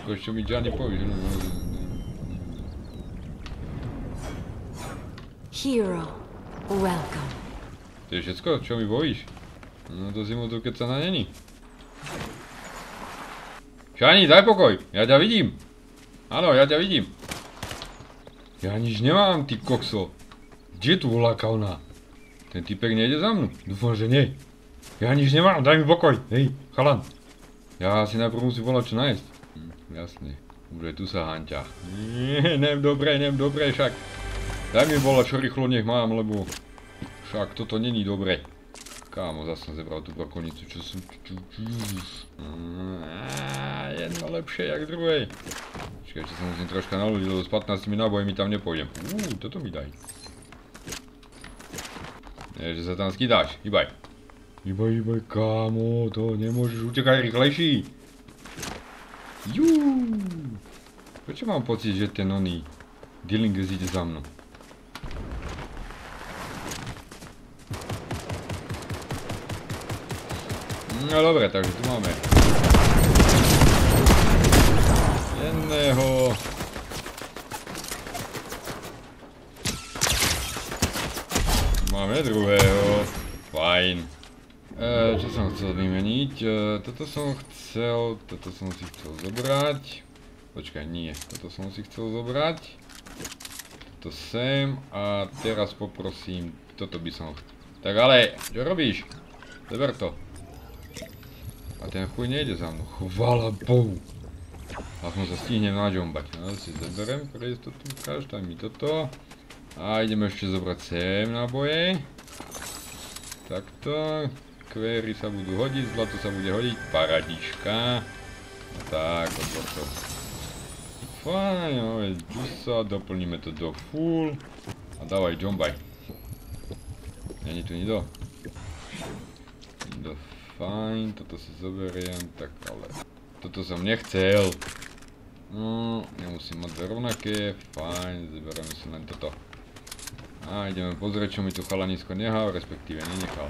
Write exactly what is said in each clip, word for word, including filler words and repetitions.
všetko, čo mi Gianni povíš. Hero, welcome. To je všetko, čo mi povíš? No to si mu tu keď sa na není. Gianni, daj pokoj, ja ťa vidím. Áno, ja ťa vidím. Ja nič nemám, ty kokso. Kde tu voláka ona? Ten typek nejde za mnou? Dúfam, že nie. Ja nič nemám, daj mi pokoj. Hej, chalan. Ja si najprv musím volať čo nájsť. Hm, jasne, už aj tu sa hanťa. Nie, nem dobre, nem dobre však. Daj mi volať čo rýchlo nech mám, lebo však toto není dobre. Kámo, zase som zebral tú bakonicu, čo som... Jedno lepšie jak druhé. Počkaj, čo sa musím troška naľudiť, lebo s pätnástimi nábojmi tam nepôjdem. Uuu, toto mi daj. Nie, že sa tam skidáš, hýbaj. Hýbaj, hýbaj, kámo, to nemôžeš, utekaj rýchlejší. Juuu. Prečo mám pocit, že ten oný Dillinges ide za mnou? No dobre, takže tu máme jedného. Máme druhého. Fajn. E, čo som chcel vymeniť? E, toto som chcel, toto som si chcel zobrať. Počkaj, nie. Toto som si chcel zobrať. Toto sem. A teraz poprosím, toto by som chcel. Tak ale, čo robíš? Zober to. A ten chuj nejde za mnou. Chvála Bohu. Aspoň sa stihnem nadžombať. No si zoberiem pre istotu. Ukáž, daj mi toto. A ideme ešte zobrať sem náboje. Takto. Kvéry sa budú hodiť, zlato sa bude hodiť. Paradička. A tak, odbor to. Fajn, máme džusa, doplníme to do full. A dávaj džombaj. Není tu nikto? Nikto. Fajn, toto si zoberiem, tak ale... Toto som nechcel. No, nemusím mať dve rovnaké. Fajn, zoberieme si len toto. A ideme pozrieť, čo mi tu chalanisko nehal, respektíve nenechal.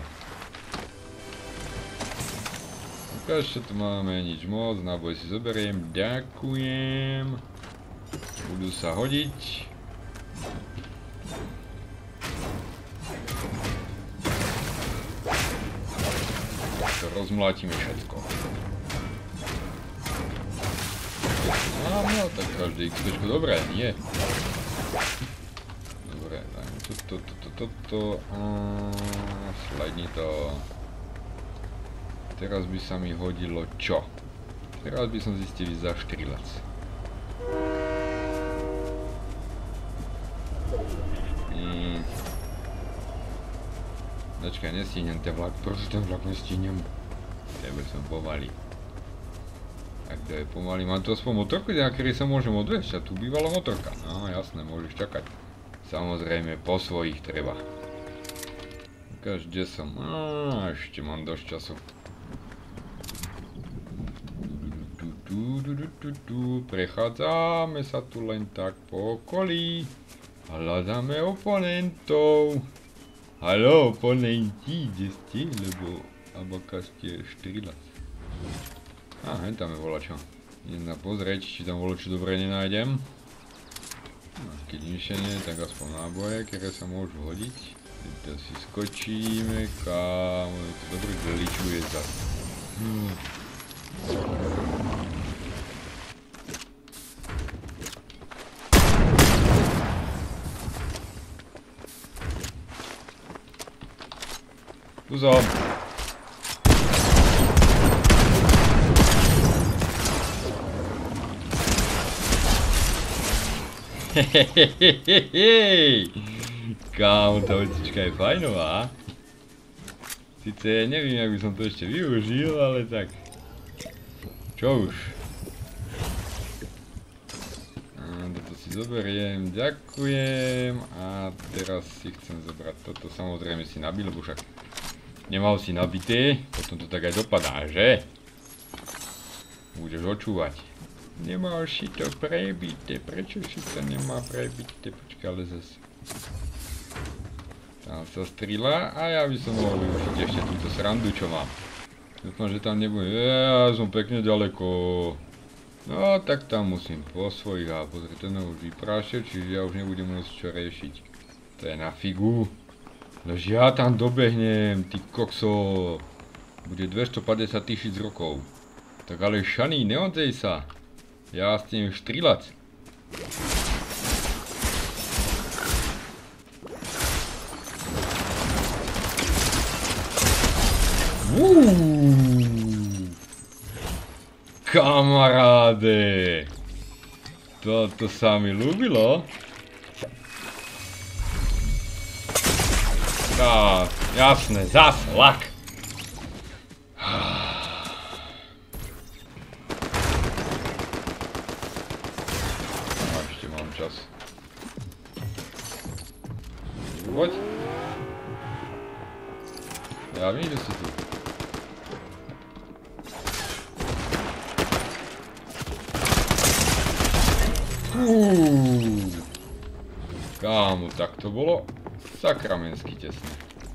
Ukáž, čo tu máme, nič moc, náboj si zoberiem, ďakujem. Budú sa hodiť. Rozmlátime všetko. No, no, tak každé XPčko, dobré, nie. Dobre, dajme toto, toto, toto, slajdni to. Teraz by sa mi hodilo čo? Teraz by som zistil za štrilec. Hmm. Počkaj, nestihnem ten vlak, proč ten vlak nestihnem? Tebe som pomalý. Tak to je pomalý, mám tu aspoň motorku, na ktorej sa môžem odviesť, a tu bývala motorka. No jasné, môžeš čakať. Samozrejme, po svojich treba. Ukáž, kde som. Á, ešte mám dosť času. Prechádzame sa tu len tak po okolí. Hľadáme oponentov. Haló, oponenti, kde ste? Lebo abaka ste štyrilas. Á, hen tam je volačo. Idem na pozrieť, či tam volačo dobre nenájdem. No, keď nič nie, tak aspoň náboje, ktoré sa môžu hodiť. To si skočíme, kámo, to dobre glitchuje zase. Hmm. Tu som. Hehehehehe. Kámo, tá vecička je fajnová. Sice neviem, jak by som to ešte využil, ale tak. Čo už. Toto si zoberiem, ďakujem. A teraz si chcem zobrať toto, samozrejme si nabil, lebo však nemal si nabité, potom to tak aj dopadá, že? Budeš očúvať. Nemáš si to prebité, prečo si to nemá prebité? Počkaj, ale zase. Tam sa strila a ja by som mohol využiť ešte túto srandu, čo mám. Dúfam, že tam nebude. Ja som pekne ďaleko. No, tak tam musím po svojich a pozri, ten už vyprášil, čiže ja už nebudem môcť čo riešiť. To je na figu. Lež ja tam dobehnem, ty kokso. Bude dvestopäťdesiat tisíc rokov. Tak ale Shani, neodzej sa. Ja s tým štrilac. Uuu. Kamaráde. Toto sa mi ľúbilo. Á, jasné, zas lak. No, ešte mám čas. Poď. Ja vím, že si tu. Uuu. Kámo, tak to bolo sakramensky tesné.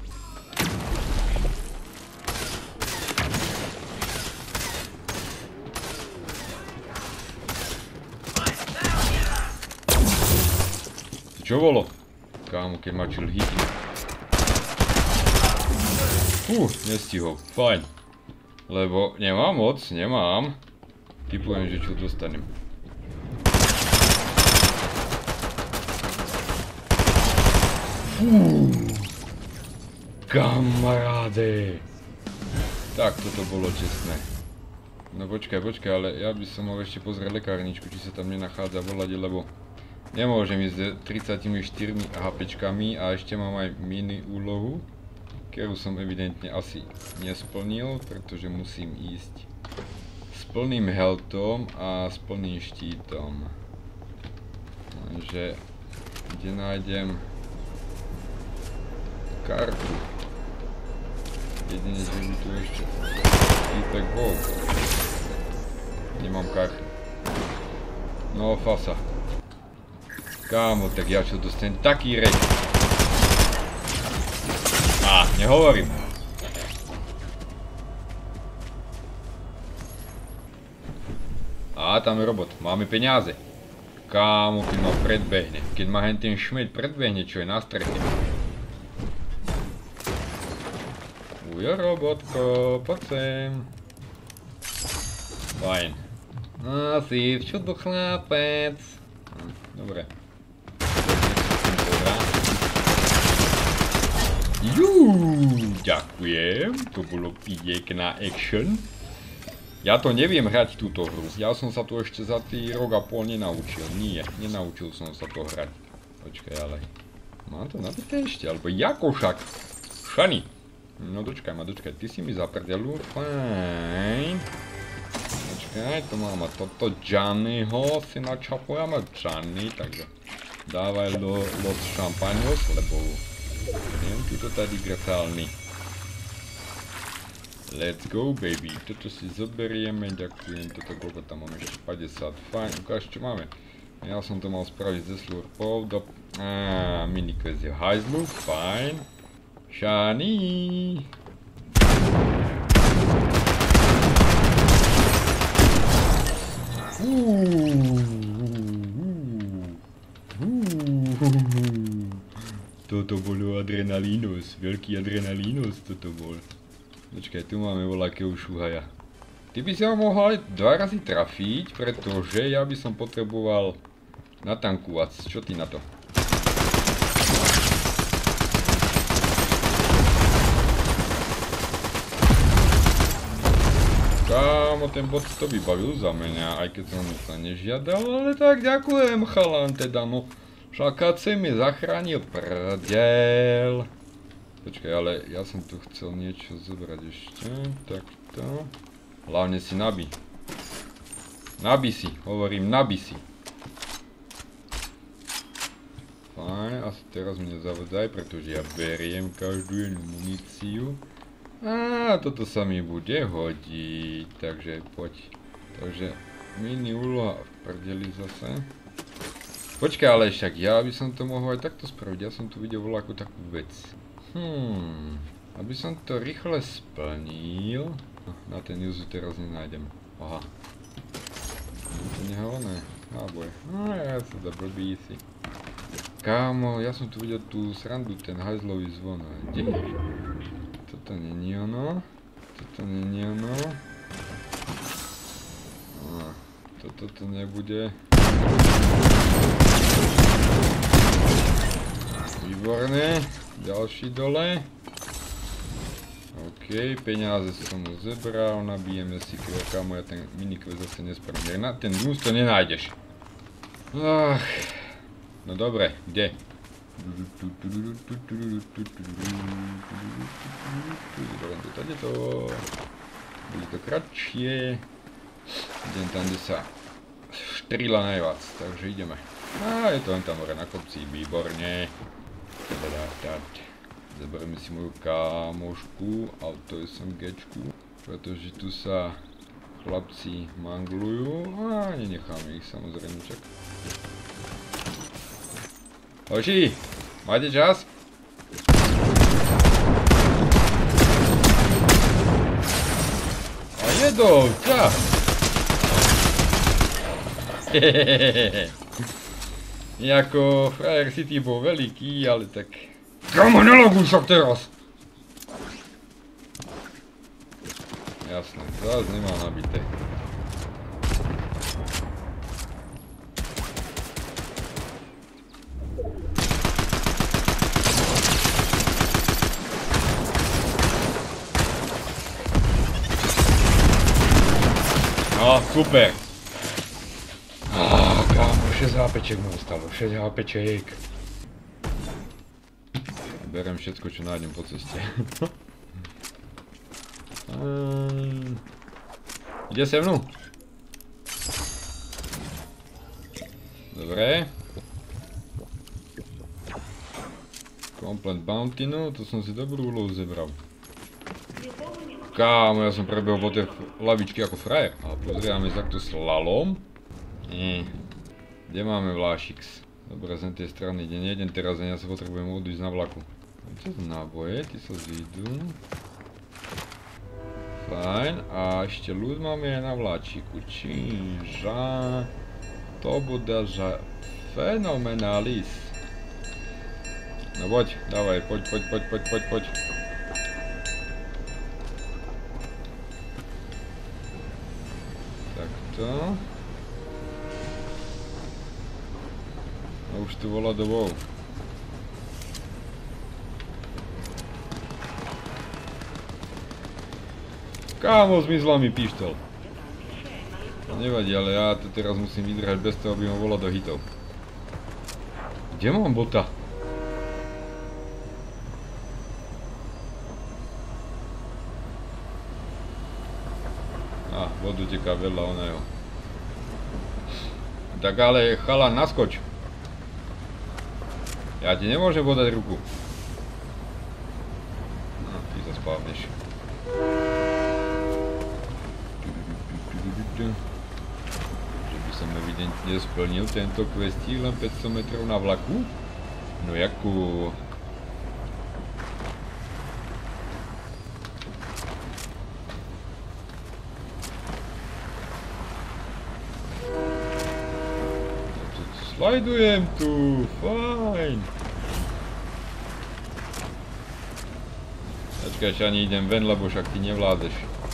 Čo bolo? Kámo, keď ma čil hitnú. Fú, nestihol, fajn. Lebo nemám moc, nemám. Typujem, že čo dostanem. Fú, kamaráde. Tak, toto bolo čestné. No počkaj, počkaj, ale ja by som mal ešte pozrieť lekárničku, či sa tam nenachádza v lade, lebo nemôžem ísť s tridsaťštyri HPčkami a ešte mám aj mini úlohu, ktorú som evidentne asi nesplnil, pretože musím ísť s plným healthom a s plným štítom. Takže, kde nájdem kartu? Jedine, že by tu ešte týpek bol. Nemám kartu. No, fasa. Kámo, tak ja čo dostanem taký reč. Á, nehovorím. Á, tam je robot, máme peniaze. Kámo, keď ma predbehne, keď ma hen ten šmeď predbehne, čo je na streche. Ujo, robotko, poď sem. Fajn. No, si v čudu, chlapec. Dobre. Juuu, ďakujem, to bolo pekná action. Ja to neviem hrať túto hru, ja som sa to ešte za tý rok a pol nenaučil, nie, nenaučil som sa to hrať. Počkaj, ale mám to nabité ešte, alebo jako však? Shani, no dočkaj ma, dočkaj, ty si mi zaprdelu, fajn. Počkaj, to máme toto Gianniho, si načapujeme Gianni, takže dávaj do Los Champaños, lebo neviem, tuto tady grafálny. Let's go, baby. Toto si zoberieme, ďakujem. Toto koľko tam máme ešte päťdesiat. Fajn, ukáž čo máme. Ja som to mal spraviť ze slurpov do... Á, mini-quest je v hajzlu, fajn. Shani. Toto bolo adrenalínos, veľký adrenalínos toto bol. Počkaj, tu máme voľakého šuhaja. Ty by si ho mohol dva razy trafiť, pretože ja by som potreboval natankovať. Čo ty na to? Kámo, ten bot to vybavil za mňa, aj keď som sa nežiadal, ale tak ďakujem, chalan, teda no. Šakáce mi zachránil prdel. Počkaj, ale ja som tu chcel niečo zobrať ešte, takto. Hlavne si nabí. Nabí si, hovorím, nabí si. Fajn, asi teraz mňa zavodzaj, pretože ja beriem každú jednu muníciu. Á, toto sa mi bude hodiť, takže poď. Takže mini úloha v prdeli zase. Počkaj, ale však ja by som to mohol aj takto spraviť, ja som tu videl voľakú takú vec. Hmm, aby som to rýchle splnil. Na ten juzu teraz nenájdem. Aha. No ja sa da blbý si. Kámo, ja som tu videl tú srandu, ten hajzlový zvon, ale kde je? Toto není ono. Toto není ono. No, toto to nebude. Výborné. Ďalší dole. OK, peniaze som mu zebral, nabijeme si kill, kámo, ja ten minikvest zase nespravím. Na ten dús to nenájdeš. Ach, no dobre, kde? Zoberiem to tady to. Bude to kratšie. Idem tam, kde sa štrila najviac, takže ideme. A je to len tam hore na kopci, výborne. Zoberieme si moju kámošku, auto es em géčku, pretože tu sa chlapci manglujú a nenecháme ich samozrejme čak. Hoši, máte čas? A jedou, čas! Hehehehe. Jako Frajer City bol veľký, ale tak... Kámo, neloguj sa teraz! Jasné, zás nemám nabité. No, super! Ah, kámo, šesť hápeček mi ostalo, šesť hápeček. Berem všetko, čo nájdem po ceste. um, ide se mnou? Dobre. Complete bounty, no, to som si dobrú úlohu zebral. Kámo, ja som prebehol po tej lavičky ako frajer. Ale pozrieme sa takto slalom. Nie. Kde máme vlášix? Dobre, z tej strany, kde nejdem teraz, ja sa potrebujem odísť na vlaku. Čo sú náboje? Tí sa zídu. Fajn. A ešte ľud máme aj na vláčiku. Čiže... To bude, že... Fenomenalis. No poď, dávaj, poď, poď, poď, poď, poď, poď. Takto. A už tu volá dobou. Kámo, zmizla mi pištol. To nevadí, ale ja to teraz musím vydržať bez toho, aby ma volal do hitov. Kde mám bota? Á, vodu teká veľa oného. Tak ale chalan, naskoč. Ja ti nemôžem podať ruku. No, ty sa spávneš. Že by som evidentne splnil tento questík len päťsto metrov na vlaku? No jakú... Slajdujem tu, fajn. Počkaj, že ani idem ven, lebo však ty nevládeš.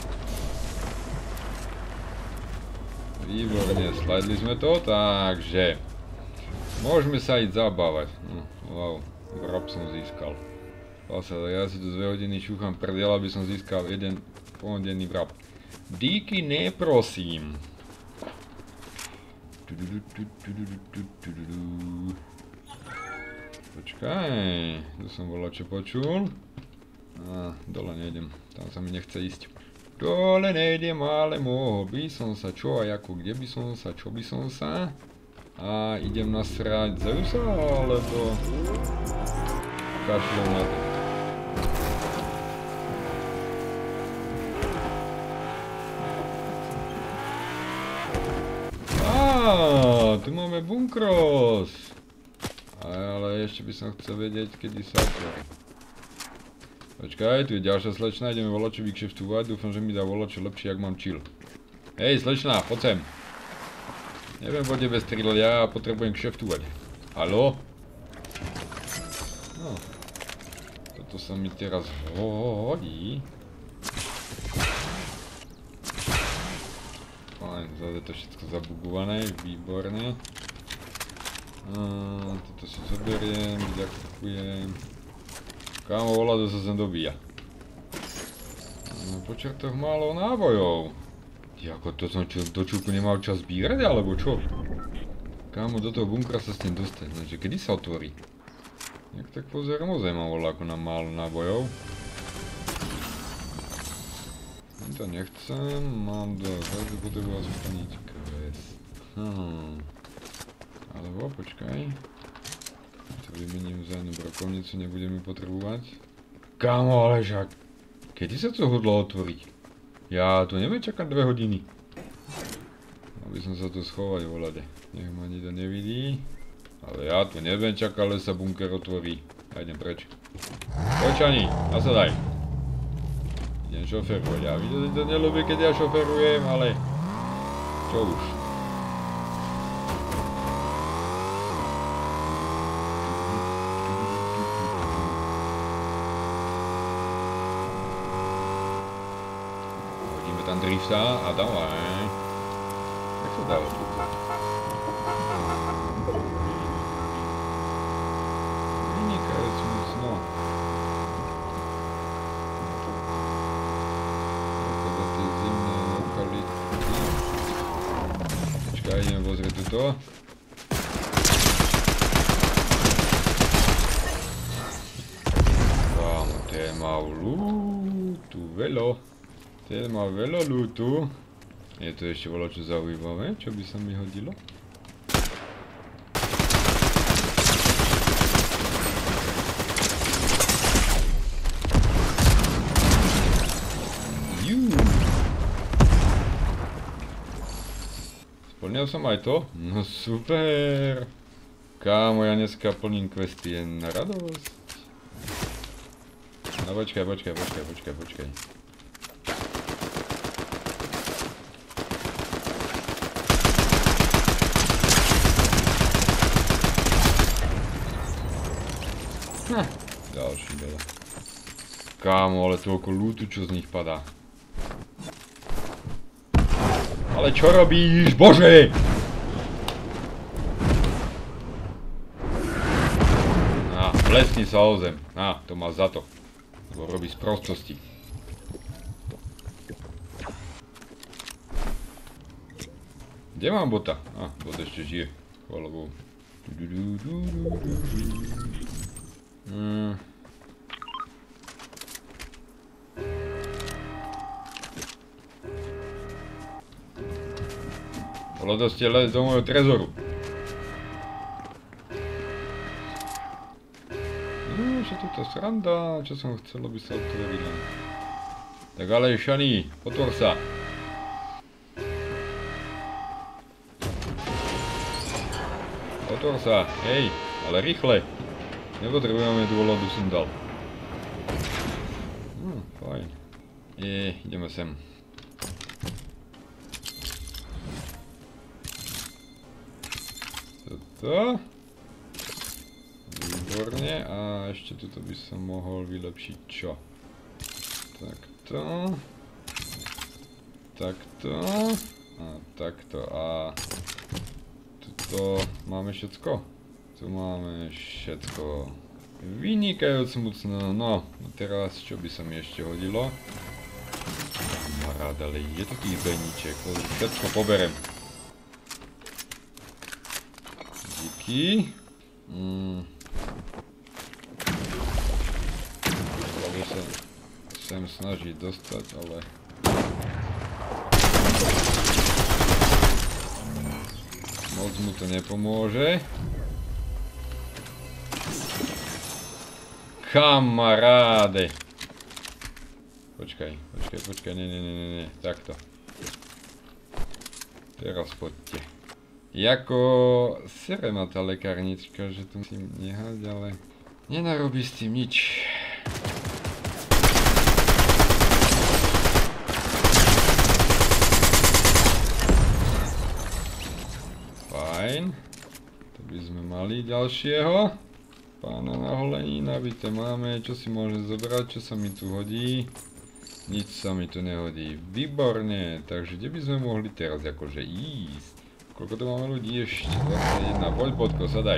Výborne, slajdli sme to, takže môžeme sa ísť zabávať. No, wow, vrab som získal. Ja si tu dve hodiny šúcham prdel, aby som získal jeden pohodenný vrab. Díky, neprosím. Počkaj, tu som bol čo počul. Á, dole nejdem, tam sa mi nechce ísť. Dole nejdem, ale mohol by som sa čo a ako, kde by som sa, čo by som sa. A idem nasrať Zeusa, alebo kašľom na to. Á, tu máme bunkros. Ale ešte by som chcel vedieť, kedy sa otvorí. Počkaj, tu je ďalšia slečna, ideme volačo vykšeftovať, dúfam, že mi dá volačo lepšie, ak mám chill. Hej, slečna, poď sem. Neviem o tebe strieľať, ja potrebujem kšeftovať. Haló? No. Toto sa mi teraz hodí. Fajn, zase to všetko zabugované, výborné. A, toto si zoberiem, ďakujem. Kámo, volado sa sem dobíja. No, po čertoch málo nábojov. Jako to som čo, do čúku nemal čas zbírať, alebo čo? Kámo, do toho bunkra sa s tým dostať, takže kedy sa otvorí? Jak tak pozerám, ozaj mám voľako na málo nábojov. To nechcem, mám do každú potrebu splniť quest. Hm. Alebo počkaj. To vymením za jednu brokovnicu, nebudeme potrebovať. Kámo, ale však. Kedy sa to hodlo otvoriť? Ja tu nebudem čakať dve hodiny. Aby som sa tu schovať volade. Nech ma nikto nevidí. Ale ja tu nebudem čakať, ale sa bunker otvorí. Ja idem preč. Počani, nasadaj. Idem šoferovať. Ja vidíte, to nelúbi, keď ja šoferujem, ale... Čo už? Hodíme tam drifta a dávaj. Jak sa dáva tu? Vynikajúc mocno. Za tie zimné lokality. Počkaj, ideme pozrieť tuto. Kámo, ten má lútu veľa. Ten má veľa lútu. Je to ešte voľačo zaujímavé, čo by sa mi hodilo? Splnil som aj to? No super! Kámo, ja dneska plním questy jen na radosť. No počkaj, počkaj, počkaj, počkaj, počkaj. Hm, ďalší veľa. Kámo, ale toľko lútu, čo z nich padá. Ale čo robíš, bože? Á, plesni sa o zem. Á, to má za to. Lebo robí z prostosti. Kde mám bota? Á, bot ešte žije. Chvála Bohu. Hmm. Bolo to ste les do môjho trezoru. No, čo toto sranda, čo som chcel, aby sa otvorila. Tak ale Shani, otvor sa. Otvor sa, hej, ale rýchle. Nepotrebujeme tú voľadu som dal. Hm, fajn. Je, ideme sem. Toto. Výborne. A ešte toto by som mohol vylepšiť čo? Takto. Takto. A takto. A tuto máme všetko. Tu máme všetko. Vynikajúc mocno. No, teraz čo by sa mi ešte hodilo? Kamarád, ale je to tých beníček. Všetko poberem. Díky. Mm. Hlavne sa sem snažiť dostať, ale... Moc mu to nepomôže. Kamaráde. Počkaj, počkaj, počkaj, ne, ne, ne, ne, ne, takto. Teraz poďte. Jako sere ma tá lekárnička, že tu musím nehať, ale nenarobí s tým nič. Fajn. To by sme mali ďalšieho. Pána na holení, nabité máme. Čo si môžem zobrať? Čo sa mi tu hodí? Nič sa mi tu nehodí. Výborne. Takže kde by sme mohli teraz akože ísť? Koľko to máme ľudí ešte? dvadsaťjeden. Poď Poďko, sadaj.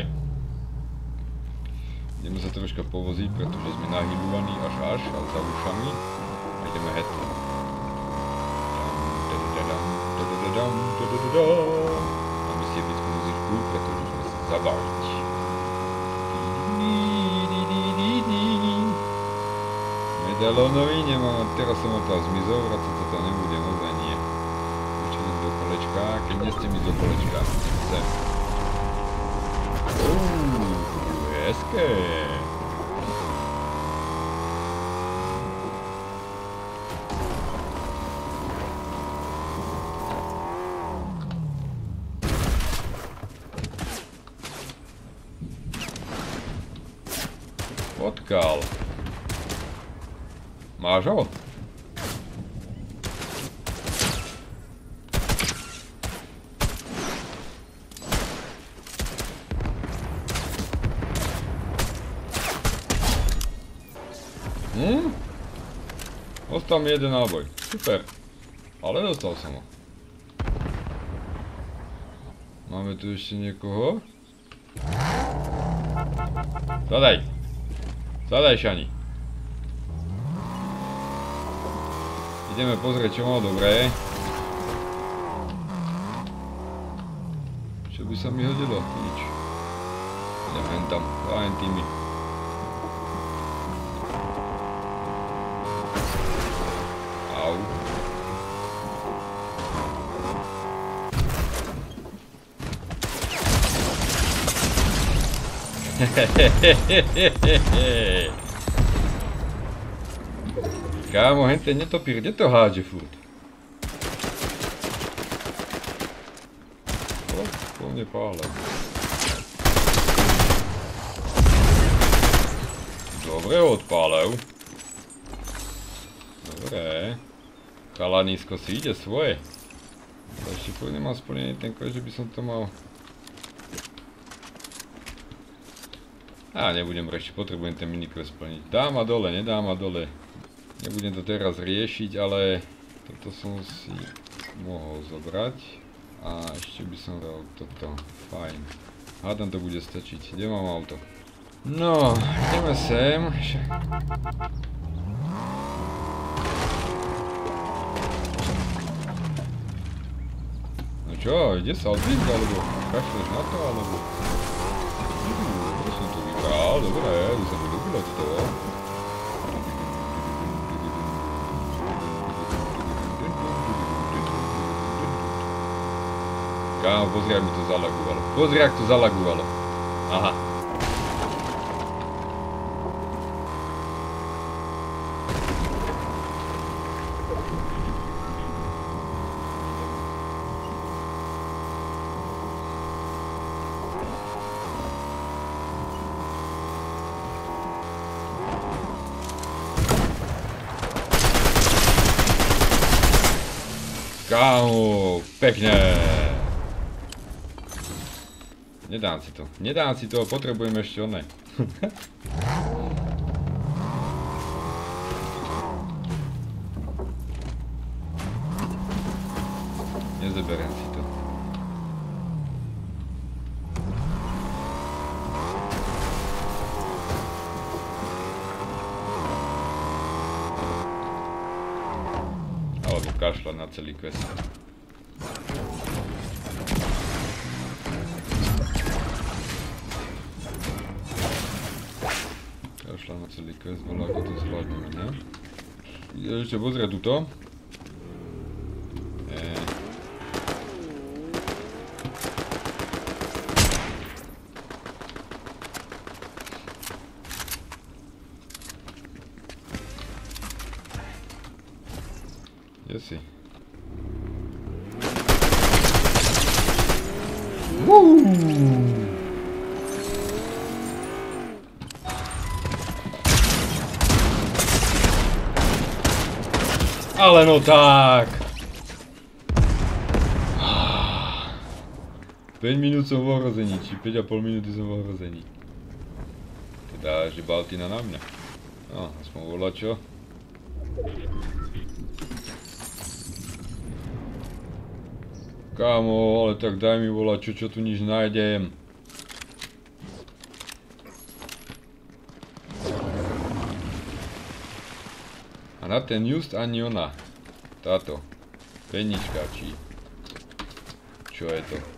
Ideme sa troška povoziť, pretože sme nahybovaní až až, ale za ušami. A ideme hetlo. Máme si epickú muzičku, pretože sme sa zabaviť. Medalónovi nemám, teraz som odtiaľ zmizol, vracať sa to nebude, naozaj nie. Ešte idem do kolečka, keď nie ste mi do kolečka, sem. Uuu, hezké. Potkal. Máš ho? Hm? Ostal mi jeden náboj. Super. Ale dostal som ho. Máme tu ešte niekoho? Zadaj. Zadaj, Šani. Ideme pozrieť, čo mal dobré. Čo by sa mi hodilo? Nič. Idem hen tam, fajn tými. Au. Hehehehehehe. Kámo, hen ten netopír, kde to hádže furt? O, po mne pále. Dobre ho odpálil. Dobre. Chalanísko si ide svoje. To ešte furt nemám splnený ten koj, že by som to mal. Á, nebudem rešiť, potrebujem ten miniquest splniť. Dám a dole, nedám a dole. Nebudem to teraz riešiť, ale toto som si mohol zobrať. A ešte by som dal toto. Fajn. Hádam to bude stačiť. Kde mám auto? No, ideme sem. No čo, ide sa odvíť, alebo kašleš na to, alebo... Uuu, som to vybral, dobre, by sa mi ľúbilo to. Kámo, pozri, jak mi to zalagovalo. Pozri, jak to zalagovalo. Aha. Kámo, pekne. Nedám si to, nedám si to, potrebujem ešte oné. Nezoberiem si to. Alebo kašľať na celý quest. Kašľať na celý quest, ale ako to zvládneme, ne? Ešte pozrieť tuto. Kde si? Ale no tak! päť minút som v ohrození, či päť a pol minúty som v ohrození. Teda, že Baltina na mňa. No, aspoň volačo. Kámo, ale tak daj mi volačo, čo tu nič nájdem. A na ten just ani ona. Táto. Penička, či... Čo je to?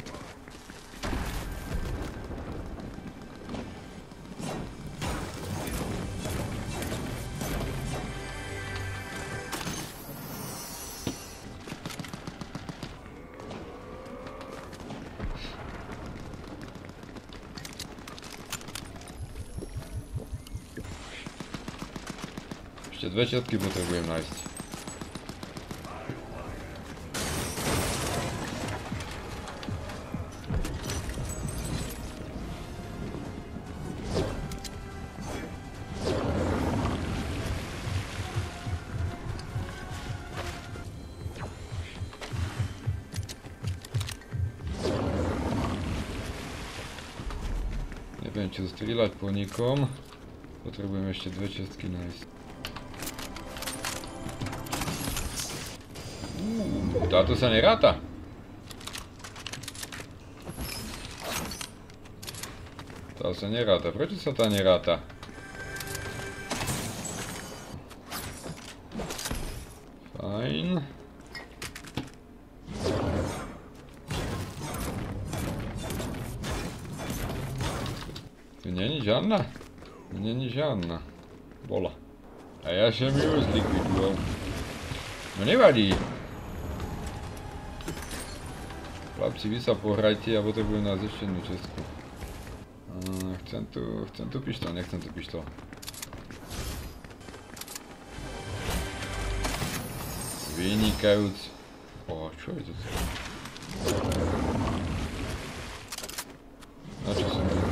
Ešte dve četky potrebujem nájsť. Neviem čo strieľať po nikom. Potrebujem ešte dve čestky nájsť. Táto sa neráta. Tá sa neráta. Prečo sa tá neráta? Fajn. Tu není žiadna? Není žiadna. Bola. A ja som ju zlikvidoval. No nevadí. Chlapci, vy sa pohrajte a potrebujem nás ešte jednu čestku. Chcem tu, chcem tu pištol, nechcem tu pištol. Vynikajúc. O, čo je to? Na čo som videl?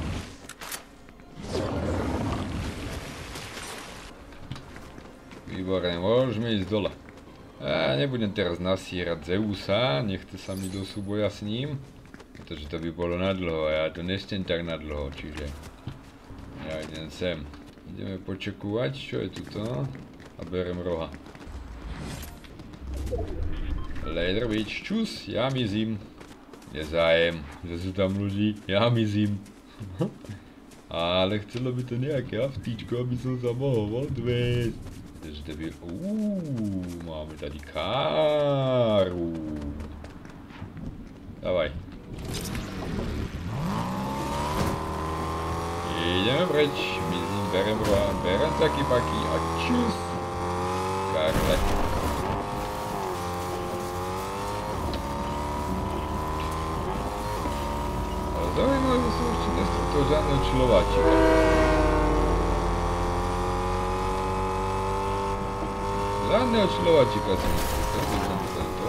Výborné, môžeme ísť dole. Ja nebudem teraz nasírať Zeusa, nechce sa mi do súboja s ním. Pretože to by bolo nadlho a ja to nechcem tak nadlho, čiže... Ja idem sem. Ideme počekúvať, čo je tuto. A berem roha. Later bitch, čus, ja mizím. Nezájem, že sú tam ľudí, ja mizím. Ale chcelo by to nejaké aftíčko, aby som sa mohol odviesť. Takže to by... Uuu, máme tady káru. Davaj. Ideme preč, mizím, berem roha, berem taký paky a čus. Karle. Ale zaujímavé, že som ešte nestretol žiadneho člováčika. Žádného člováčika som nestretol, keď som tento.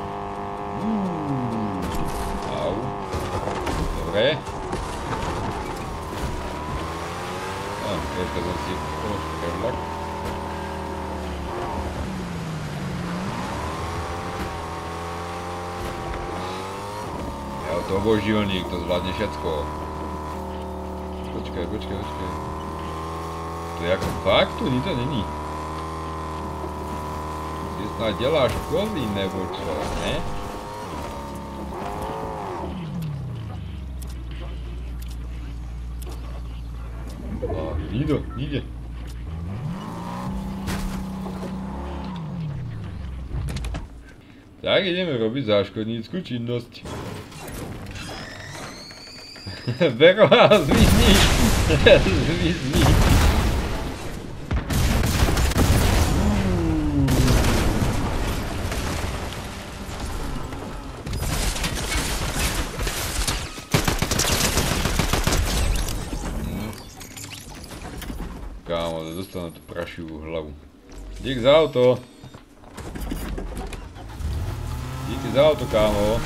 Uuu. Au. Dobre. A, troška som si trošku kevlak. Ja to obožilník, to zvládne všetko. Počkaj, počkaj, počkaj. To je ako fakt? To ni to není. Ty snad děláš kovy nebo čo, ne? A, nikdo, nikde. Tak ideme robiť záškodnícku činnosť. Bero a zmizni! Zmizni! Kámo, dostal na tú prašivú hlavu. Dík za auto! Díky za auto, kámo!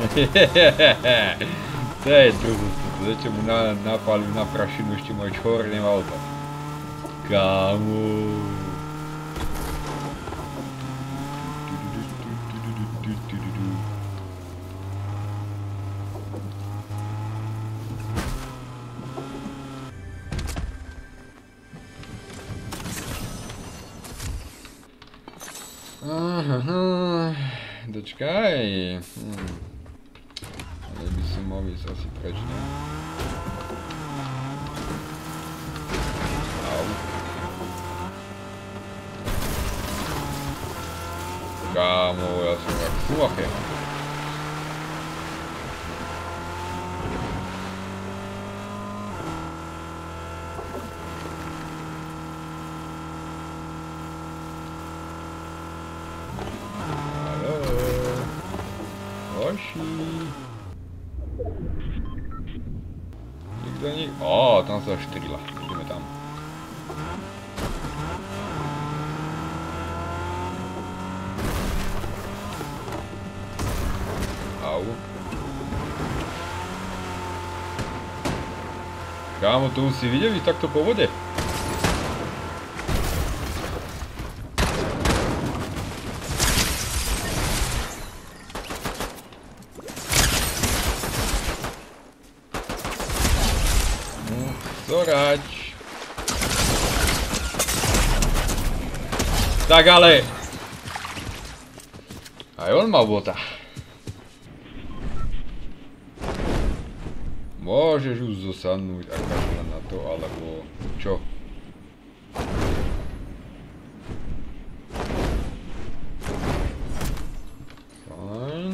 To je trúzo, zatiaľ mu napálil na prašinu ešte moje čhorné auto. Kámo! Aha, dočkaj. Hm. Ale by som mohol ísť asi preč, ne? Au. Kámo, ja som jak fúaché. Nikto nie... Ó, tam sa štrila. Ideme tam. Au. Kámo, to už si videl ísť takto po vode? Zorač. Tak ale... Aj on má bota. Môžeš už zosadnúť ak kašľa na to, alebo čo? Fajn.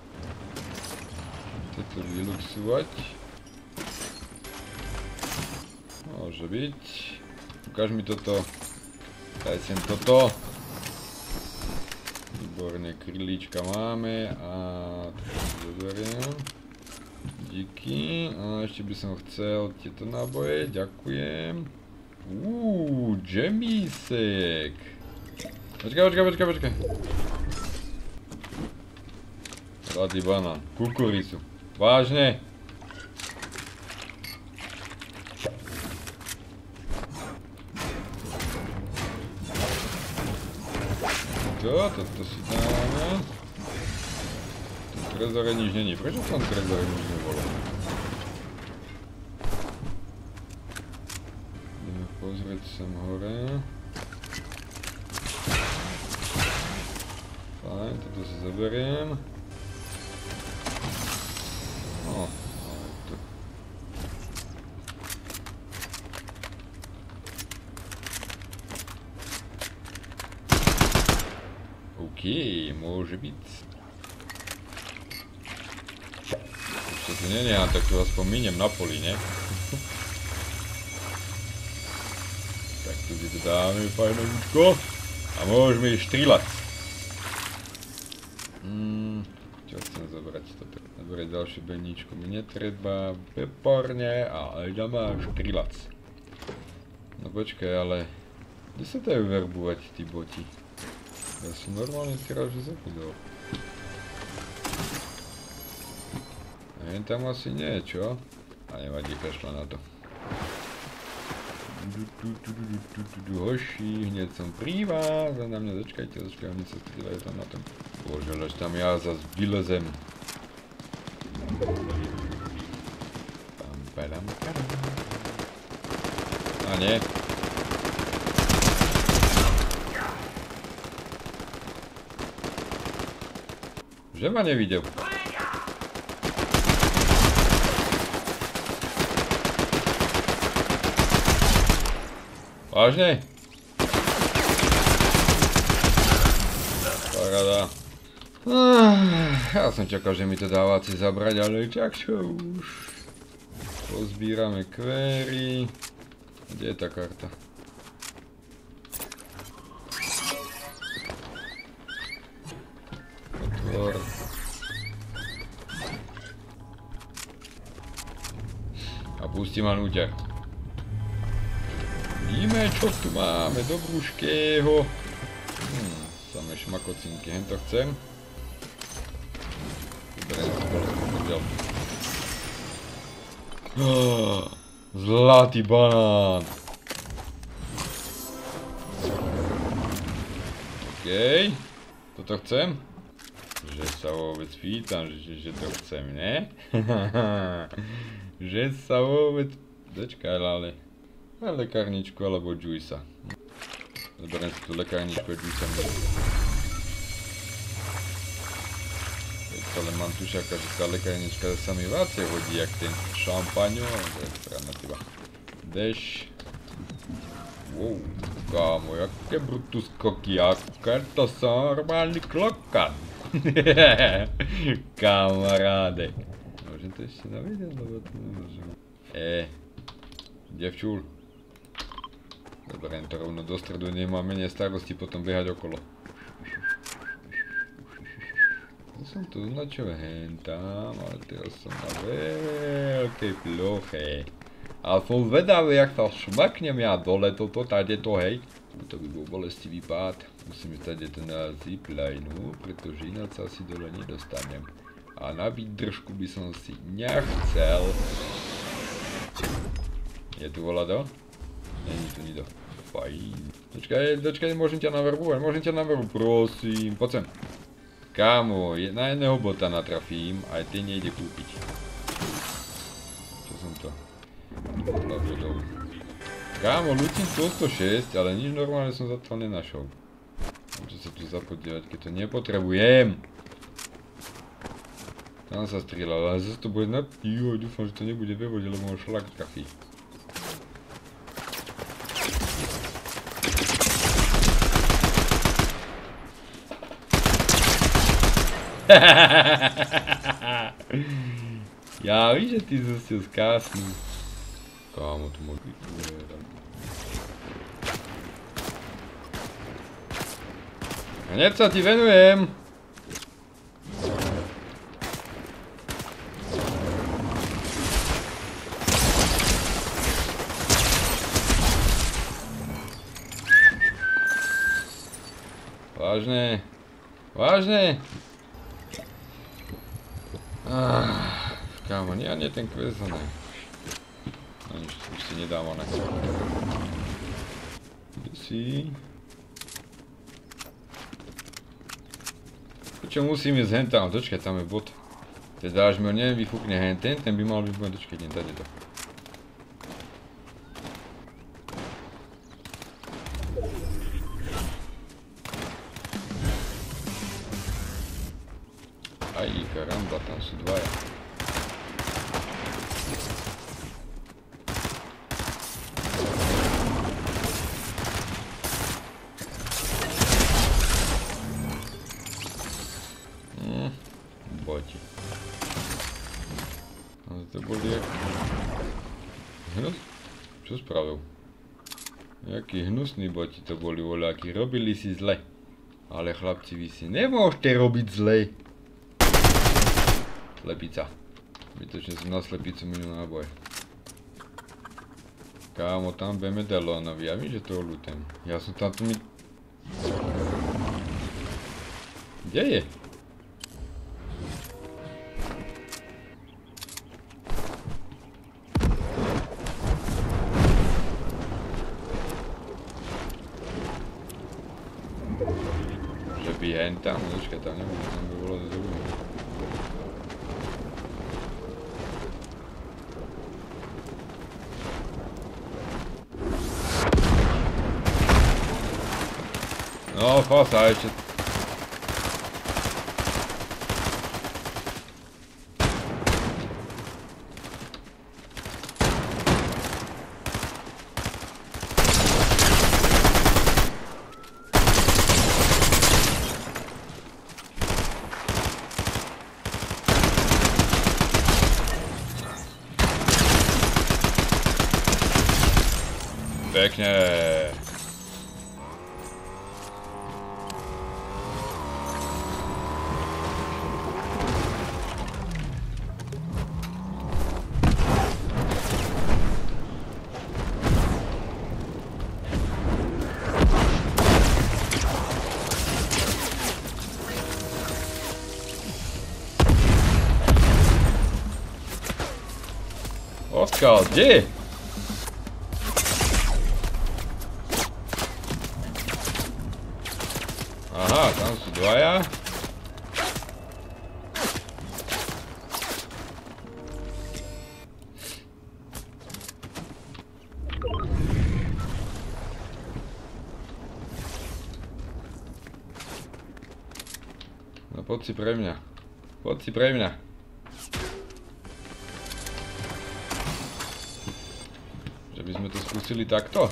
Toto vyluxovať. Môže byť. Ukáž mi toto. Daj sem toto. Výborne, krylíčka máme a toto si zoberiem. Díky. A ešte by som chcel tieto náboje. Ďakujem. Uuu, džemísek. Počkaj, počkaj, počkaj, počkaj. Zlatý banán. Kukuricu. Vážne? Toto si dáme. V trezore nič není. Prečo v tom trezore nič nebolo? Ideme pozrieť sem hore. Fajn, toto si zaberiem. No, ale to... OK, môže byť. Už to tu nenehám, tak to aspoň miniem na poli, ne? Tak tu si to dáme fajnovúčko. A môžeme ísť štrýlať. Hmm, čo chcem zobrať toto? Zobrať ďalšiu beníčku mi netreba. Výborne, a ideme štrýlať. No počkaj, ale... Kde sa dajú verbovať tí boti? Ja som normálne teraz že zabudol. Jen tam asi nie, čo? A nevadí, kašľa na to. Hoši, hneď som pri vás. A na mňa začkajte, začkajte, oni sa strieľajú tam na tom. Bože, lež tam ja zas vylezem. Pam, padam, padam. A nie. Že ma nevidel. Vážne? Paráda. Ja som čakal, že mi to dávacie zabrať, ale čak čo už. Pozbírame kvéry. Kde je tá karta? Otvor. A pustí ma núťa. Vidíme, čo tu máme dobrúškého. Hm, samé šmakocinky, hen to chcem. Vyberiem si bolo spôsobil. Zlatý banán. Okej, toto chcem. Že sa vôbec pýtam, že, že to chcem, ne? Že sa vôbec... Počkaj, ale... A lekárničku alebo džujsa. Zoberiem si tú lekárničku a džujsa. to len mám tušaka, že tá lekárnička sa mi vácie hodí, jak ten šampaňo. To je práve na teba. Deš. Wow, kámo, jaké brutus skoky, jaké to som normálny klokan. Kamaráde. Môžem to ešte navidieť, lebo to nemôžem. E, devčul. Dobre, to rovno do stredu, nemám menej starosti potom behať okolo. To som tu značil hen tam, ale teraz som na veľkej ploche. Ale som zvedavý, jak sa šmaknem ja dole, toto tady to, hej. To by bol bolestivý pád. Musím tady ten zipline, pretože ináč sa asi dole nedostanem. A na výdržku by som si nechcel. Je tu volado? Není tu nido. Fajn. Počkaj, počkaj, môžem ťa naverbovať, môžem ťa naverbovať, prosím, poď sem. Kámo, na jedného bota natrafím, aj ten nejde kúpiť. Čo som to? Kámo, ľudím sto šesť, ale nič normálne som zatiaľ nenašol. Môžem sa tu zapodievať, keď to nepotrebujem. Tam sa strieľal, ale zase to bude na... Joj, dúfam, že to nebude ve vode, lebo môj šlak trafí. Ja víš, že ty zase skásnu. Kámo, to môže byť uvedať. Hneď sa ti venujem. Vážne. Vážne. Ah, kámo, nie, nie ten quest, ne. No nič, už si nedám ona. Kde si? Čo musím ísť hen tam? Dočkaj, tam je bot. Teda až mi ho nevyfúkne hen ten, ten by mal byť môj, dočkaj, idem tady to. Aj, karamba, tam sú dvaja. Hm, boti. Ale to boli jak... Hnus? Čo spravil? Jakí hnusní boti to boli, voľakí. Robili si zle. Ale chlapci, vy si nemôžete robiť zle. Slepica. Zbytočne som na slepicu minul náboj. Kámo, tam be medalónovi. Ja vím, že to ľutem. Ja som tam tu mi... Kde je? Že by hen tam, počkaj, tam nebude, tam by bolo dobré. No, fasa, ešte... Pekne. Odkiaľ, kde? Aha, tam sú dvaja. No poď si pre mňa. Poď si pre mňa. Že by sme to skúsili takto.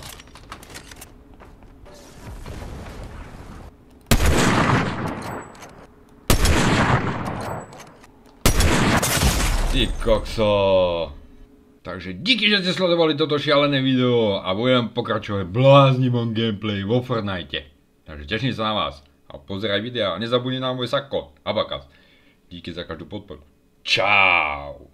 Ty kokso. Takže díky, že ste sledovali toto šialené video a budem pokračovať v bláznivom gameplay vo Fortnite. Takže teším sa na vás a pozeraj videa a nezabudni na môj sako, Abacus. Díky za každú podporu. Čau.